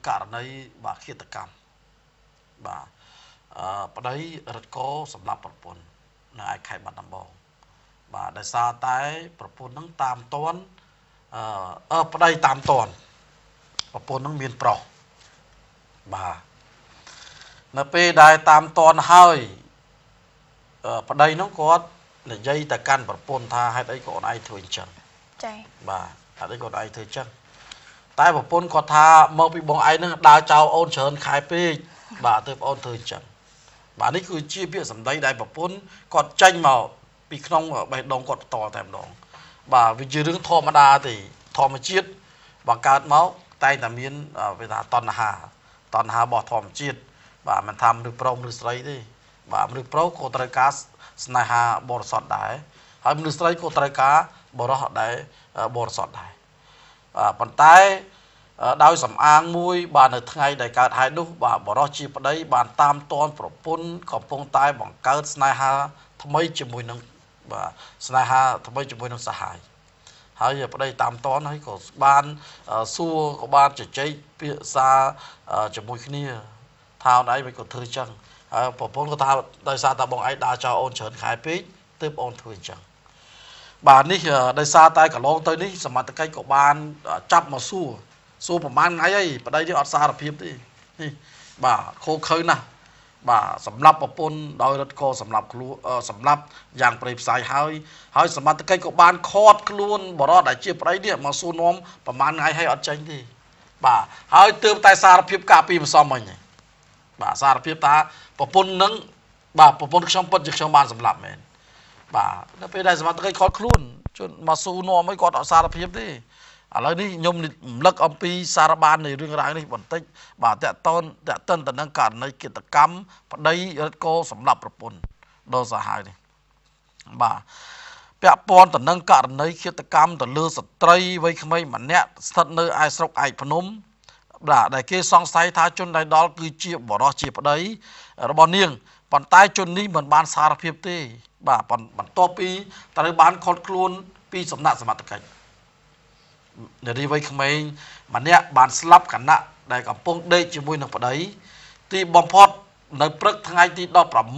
ករណីបាទឃាតកម្មបាទប្តីរត់កោសម្រាប់ប្រពន្ធនៅឯខេត្តបាត់ដំបងបាទដោយសារតែប្រពន្ធនឹងតាមតន់ប្តីតាមតន់ប្រពន្ធនឹងមានប្រុសបាទនៅពេលដែលតាមតន់ហើយប្តីនោះគាត់និយាយទៅកាន់ប្រពន្ធថាហេតុអីកូនឯងធ្វើអញ្ចឹងចា៎បាទហេតុអីកូនឯងធ្វើអញ្ចឹងតែប្រពន្ធគាត់ថាមកពីបងឯងនឹងដើរចោលអូនច្រើនខែពេកបាទទើបអូនធ្វើអញ្ចឹងបាទនេះគឺជាពាក្យសម្ដីដែលប្រពន្ធគាត់ចេញមកពីក្នុងបេះដូងគាត់បន្តតែម្ដងបាទវាជារឿងធម្មតាទេធម្មជាតិបង្កើតមកតែងតែមានវាថាតណ្ហារបស់ធម្មជាតិបាទមិនថាមនុស្សប្រុសមនុស្សស្រីទេបាទមនុស្សប្រុសក៏ត្រូវការស្នេហាបរិសុទ្ធដែរហើយមនុស្សស្រីក៏ត្រូវការបរិសុទ្ធដែរបរិសុទ្ធដែរប៉ុន្តែដោយសំអាងមួយបាទនៅថ្ងៃដែលកើតហេតុនោះបាទបរិសុទ្ធជាប្តីបានតាមតនប្រពន្ធកំពុងតែបង្កើតស្នេហាថ្មីជាមួយនឹងបាទស្នេហាថ្មីជាមួយនឹងសាហាយហើយប្តីតាមតនហើយក៏បានសួរក៏បានជជែកពាក្យសារជាមួយគ្នាថាអូនឯងមិនក៏ធ្វើចឹងហើយប្រពន្ធក៏ថាដោយសារតែបងឯងដើរចោលអូនច្រើនខែពេកទើបអូនធ្វើអញ្ចឹងបាទនេះដោយសារតែកន្លងទៅនេះសមត្ថកិច្ចក៏បានចាប់មកសួរប្រហែលថ្ងៃហើយប្តីនេះអត់សារភាពទេនេះបាទខូខើណាស់បាទសម្រាប់ប្រពន្ធដោយរត់កសម្រាប់ខ្លួនសម្រាប់យ៉ាងព្រៃផ្សាយហើយសមត្ថកិច្ចក៏បានខត់ខ្លួនបរិសុទ្ធដែលជាប្តីនេះមកសួរនាំប្រហែលថ្ងៃហើយអត់ចេញទេបាទហើយទើបតែសារភាពកាពីម្សិលមិញបាទសារភាពថាប្រពន្ធនឹងបាទប្រពន្ធខ្ញុំពិតជាខ្ញុំបានសម្លាប់មែនបាទនៅពេលដែលសមត្ថកិច្ចខត់ខ្លួនជនមកស៊ូនាំអីគាត់អត់សារភាពទេឥឡូវនេះខ្ញុំរំលឹកអំពីសារបាននៃរឿងរ៉ាវនេះបន្តិចបាទតកតនទៅនឹងករណីគិតកម្មប្តីរត់កោសម្រាប់ប្រពន្ធដល់សាហាវនេះបាទពាក់ព័ន្ធទៅនឹងករណីឃាតកម្មទៅលើស្ត្រីវ័យក្មេងម្នាក់ស្ថិតនៅឯស្រុកឯកភ្នំបាទដែលគេសង្ស័យថាជនដៃដល់គឺជាបរិសុទ្ធជាប្តីរបស់នាងប៉ុន្តែជននេះមិនបានសារភាពទេបាទបន្ទាប់ពីត្រូវបានខត់ខ្លួនពីសំណាក់សមត្ថកិច្ចនារីវ័យក្មេងម្នាក់បានស្លាប់ខណៈដែលកំពុងដេកជាមួយនឹងប្តីទីបំផុតនៅព្រឹកថ្ងៃទី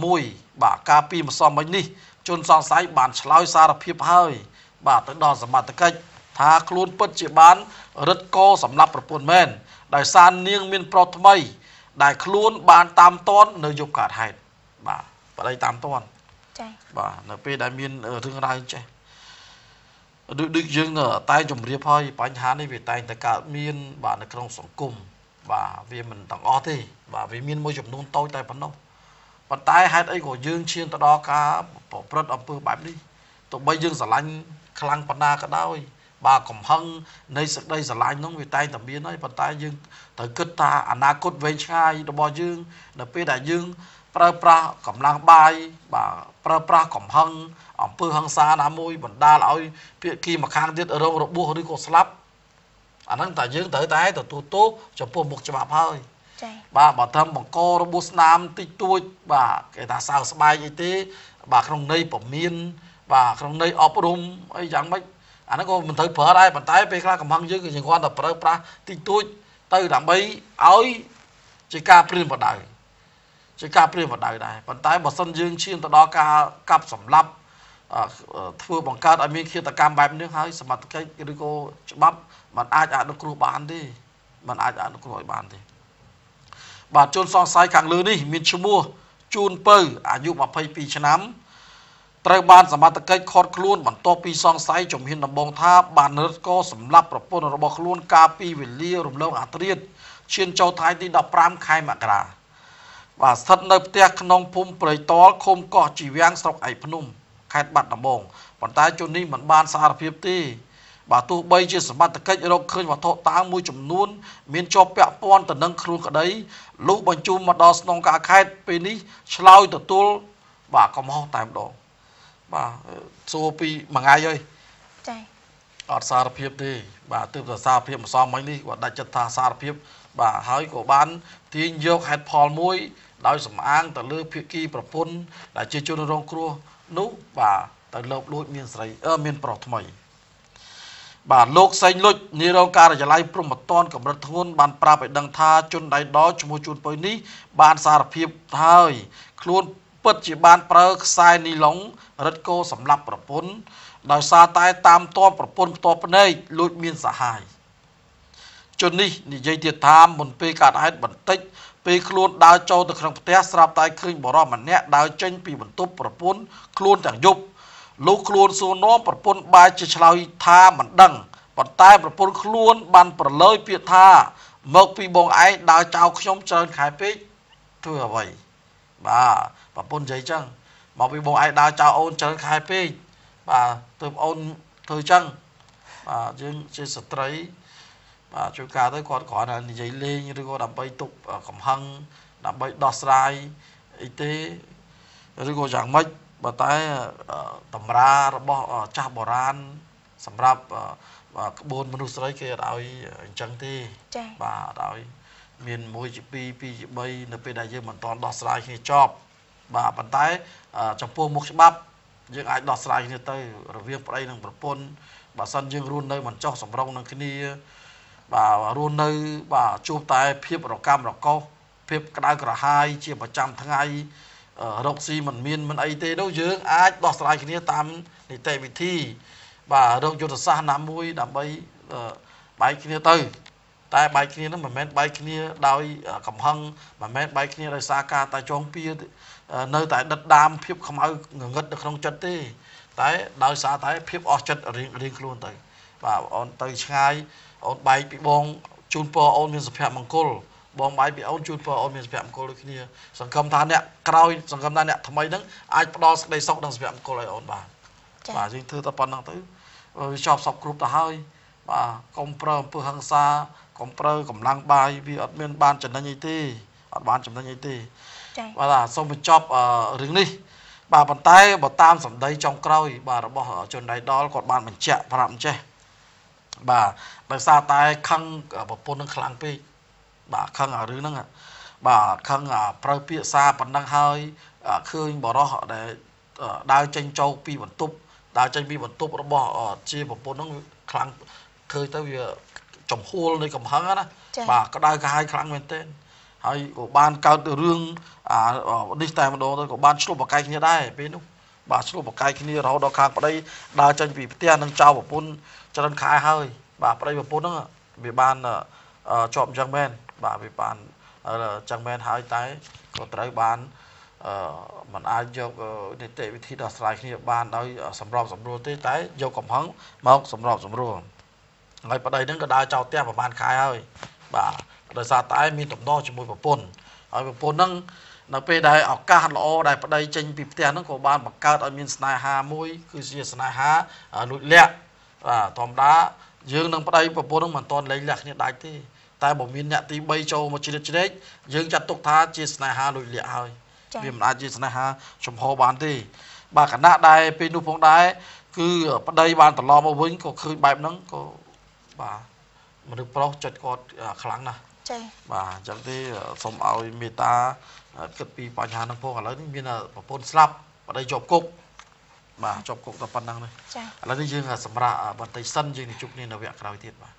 16បាទកាលពីម្សិលមិញនេះជនសង្ស័យបានឆ្លើយសារភាពហើយបាទទៅដល់សមត្ថកិច្ចថាខ្លួនពិតជាបានរឹតកោសម្រាប់ប្រពន្ធមែនដោយសារនាងមានប្រុសថ្មីដែលខ្លួនបានតាមតននៅយប់កើតហេតុបាទប្តីតាមតនចា៎បាទនៅពេលដែលមានរឿងរ៉ាវចេះដូចយើងតែជំរាបហើយបញ្ហានេះវាតែងតែកើតមានបាទនៅក្នុងសង្គមបាទវាមិនទាំងអស់ទេបាទវាមានមួយចំនួនតូចតែប៉ុណ្ណោះប៉ុន្តែហេតុអីក៏យើងឈានទៅដល់ការប្រព្រឹត្តអំពើបែបនេះទោះបីយើងស្រឡាញ់ខ្លាំងប៉ុណ្ណាក៏ដោយបាទកំហឹងនៃសេចក្តីស្រឡាញ់នោះវាតែងតែមានហើយប៉ុន្តែយើងត្រូវគិតថាអនាគតវែងឆ្ងាយរបស់យើងនៅពេលដែលយើងប្រើប្រាស់កម្លាំងបាយបាទប្រើប្រាស់កំហឹងអំពើហិង្សាណាមួយបណ្ដាលឲ្យភាគីម្ខាងទៀតរងរបួសឬក៏ស្លាប់អាហ្នឹងតែយើងត្រូវតែទទួលទោសចំពោះមុខច្បាប់ហើយចា៎បាទបើត្រឹមបង្ករបួសស្នាមតិចតួចបាទគេថាសើស្បែកអីទេបាទក្នុងន័យពមៀនបាទក្នុងន័យអប់រំអីយ៉ាងម៉េចអាហ្នឹងក៏មិនត្រូវប្រើដែរប៉ុន្តែពេលខ្លះកំហឹងយើងគឺយើងគ្រាន់តែប្រើប្រាស់តិចតួចទៅដើម្បីឲ្យជាការព្រៀនបដៅដែរប៉ុន្តែបើសិនយើងឈានទៅដល់ការកាប់សម្លាប់ធ្វើបង្កើតឲ្យមានឃាតកម្មបែបនេះហើយសមត្ថកិច្ចឬក៏ច្បាប់มันអាចអនុគ្រោះបានទេបាទជនសង្ស័យខាងលើនេះមានឈ្មោះជួនពៅអាយុ22ឆ្នាំត្រូវបានសមត្ថកិច្ចឃាត់ខ្លួនបន្ទាប់ពីសង្ស័យជំហានដំបូងថាបានរត់កោសម្លាប់ប្រពន្ធរបស់ខ្លួនកាលពីវេលារំលងអាធ្រាត្រឈានចូលថ្ងៃទី15ខែមករាបាទស្ថិតនៅផ្ទះក្នុងភូមិព្រៃតលឃុំកោះជីវាំងស្រុកឯកភ្នំខេត្តបាត់ដំបងប៉ុន្តែជននេះមិនបានសារភាពទេបាទទោះបីជាសមត្ថកិច្ចរកឃើញវត្ថុតាងមួយចំនួនមានជាប់ពាក់ព័ន្ធទៅនឹងខ្លួនក្តីលុះបញ្ជូនមកដល់ស្នងការខេត្តពេលនេះឆ្លើយទទួលបាទកំហុសតែម្ដងបាទសួរពីមួយថ្ងៃហើយចា៎អត់សារភាពទេបាទទើបតែសារភាពម្សិលមិញនេះគាត់ដាច់ចិត្តថាសារភាពបាទហើយក៏បានទាញយកហេតុផលមួយដោយសំអាងទៅលើភាគីប្រពន្ធដែលជាជនរងគ្រោះនោះបាទទៅលបលួចមានស្រីមានប្រុសថ្មីបាទលោកសេងលុចនារងការិយាល័យព្រំប្រទានកម្រិតធ្ងន់បានប្រាប់ឲ្យដឹងថាជនដៃដល់ឈ្មោះជួនពុយនេះបានសារភាពហើយខ្លួនពិតជាបានប្រើខ្សែនីឡុងរឹតគោសម្រាប់ប្រពន្ធដោយសារតែតាមតបប្រពន្ធផ្ទាល់ភ្នែកលួចមានសហាយជននេះនិយាយទៀតថាមុនពេលកើតហេតុបន្តិចពេលខ្លួនដើរចូលទៅក្នុងផ្ទះស្រាប់តែឃើញបរិសម្នាក់ដើរចេញពីបន្ទប់ប្រពន្ធខ្លួនទាំងយប់លោកខ្លួនសួរនាំប្រពន្ធបែរជាឆ្លើយថាមិនដឹងប៉ុន្តែប្រពន្ធខ្លួនបានប្រឡយពាក្យថាមកពីបងឯងដើរចោលខ្ញុំច្រើនខែពេកធ្វើអ្វីបាទប្រពន្ធនិយាយចឹងមកពីបងឯងដើរចោលអូនច្រើនខែពេកបាទទើបអូនធ្វើចឹងបាទយើងជាស្ត្រី បាទជួនកាលទៅគាត់គ្រាន់តែនិយាយលេងឬក៏ដើម្បីទុកកំហឹងដើម្បីដោះស្រាយអីទេឬក៏យ៉ាងម៉េចបើតែតម្រារបស់ចាស់បុរាណសម្រាប់ក្បួនមនុស្សស្រីគេអត់ឲ្យអញ្ចឹងទេបាទអត់ឲ្យមាន1ជា2 2ជា3នៅពេលដែលយើងមិនទាន់ដោះស្រាយគ្នាចប់បាទប៉ុន្តែចំពោះមុខច្បាប់យើងអាចដោះស្រាយគ្នាទៅរវាងប្តីនិងប្រពន្ធបើសិនយើងរស់នៅមិនចោះសម្រុងនឹងគ្នាបាទរស់នៅបាទជួបតែភាពរកម្មរកោសភាពក្តៅក្រហាយជាប្រចាំថ្ងៃរកស៊ីមិនអីទេនោះយើងអាចដោះស្រាយគ្នាតាមនីតិវិធីបាទរកយុទ្ធសាស្ត្រណាមួយដើម្បីបែកគ្នាទៅតែបែកគ្នានោះមិនមែនបែកគ្នាដោយកំហឹងមិនមែនបែកគ្នាដោយសារការតែចងពៀនៅតែដិតដាមភាពខ្មៅងងឹតនៅក្នុងចិត្តទេតែដោយសារតែភាពអស់ចិត្តរៀងខ្លួនទៅបាទអូនទៅឆ្ងាយអូនបែកពីបងជូនពរអូនមានសុភមង្គលបងបែកពីអូនជូនពរអូនមានសុភមង្គលដូចគ្នាសង្ឃឹមថាអ្នកក្រោយសង្ឃឹមថាអ្នកថ្មីហ្នឹងអាចផ្ដល់សេចក្តីសុខនិងសុភមង្គលឲ្យអូនបាទបាទយើងធ្វើតែប៉ុណ្្នឹងទៅវាជាប់សពគ្រប់ទៅហើយបាទកុំប្រើអំពើហិង្សាកុំប្រើកម្លាំងបាយវាអត់មានបានចំណេញអីទេអត់បានចំណេញអីទេបាទសូមបញ្ចប់រឿងនេះបាទប៉ុន្តែបើតាមសម្ដីចុងក្រោយបាទរបស់ជនដៃដល់គាត់បានបញ្ជាក់ប្រាប់អញ្ចេះបាទដោយសារតែខឹងប្រពន្ធនឹងខ្លាំងពេកបាទខឹងអារឿងហ្នឹងបាទខឹងប្រើពាក្យសារប៉ុណ្ណឹងហើយឃើញបរោះដែលដើរចេញចូលពីបន្ទប់ដើរចេញពីបន្ទប់របស់ជាប្រពន្ធហ្នឹងខ្លាំងឃើញទៅវាចំហួលនៃកំហឹងណាបាទក្តៅក្រហាយខ្លាំងមែនទែនហើយក៏បានកើតរឿងនេះតែម្ដងទៅក៏បានឆ្លុះបកាយគ្នាដែរពេលនោះបាទឆ្លុះបកាយគ្នារហូតដល់ខាងប្តីដើរចេញពីផ្ទះនឹងចៅប្រពន្ធច្រើនខែហើយបាទប្តីប្រពន្ធហ្នឹងវាបានជាប់អញ្ចឹងមែនបាទវាបានអញ្ចឹងមែនហើយតែក៏ត្រូវបានมันអាចយកនីតិវិធីដោះស្រាយគ្នាបានដោយសម្របសម្រួលទេតែយកកំហឹងមកសម្របសម្រួលហើយប្តីហ្នឹងក៏ដើរចោលផ្ទះប្រហែលខែហើយបាទដោយសារតែមានទំនាស់ជាមួយប្រពន្ធហើយប្រពន្ធហ្នឹងនៅពេលដែលឱកាសល្អដែលប្តីចេញពីផ្ទះហ្នឹងក៏បានបង្កើតឲ្យមានស្នេហាមួយគឺជាស្នេហាលួចលាក់បាទធម្មតាយើងនឹងប្តីប្រពន្ធហ្នឹងមិនទាន់លែងលះគ្នាដាច់ទេតែបើមានអ្នកទី3ចូលមកជ្រៀតជ្រែកយើងចាត់ទុកថាជាស្នេហាលួចលាក់ហើយវាមិនអាចជាស្នេហាចំហបានទេបាទគណៈដែលពេលនោះផងដែរគឺប្តីបានត្រឡប់មកវិញក៏ឃើញបែបហ្នឹងក៏បាទមនុស្សប្រុសចិត្តគាត់ខ្លាំងណាស់ចា៎បាទអញ្ចឹងទេសូមឲ្យមេត្តាគិតពីបញ្ហាហ្នឹងផងឥឡូវនេះមានប្រពន្ធស្លាប់ប្តីជាប់គុកបាទជាប់គុកតែប៉ុណ្ណឹងទេចា៎ឥឡូវនេះយើងសម្រាប់បន្តិចសិនយើងនឹងជួបគ្នានៅវគ្គក្រោយទៀតបាទ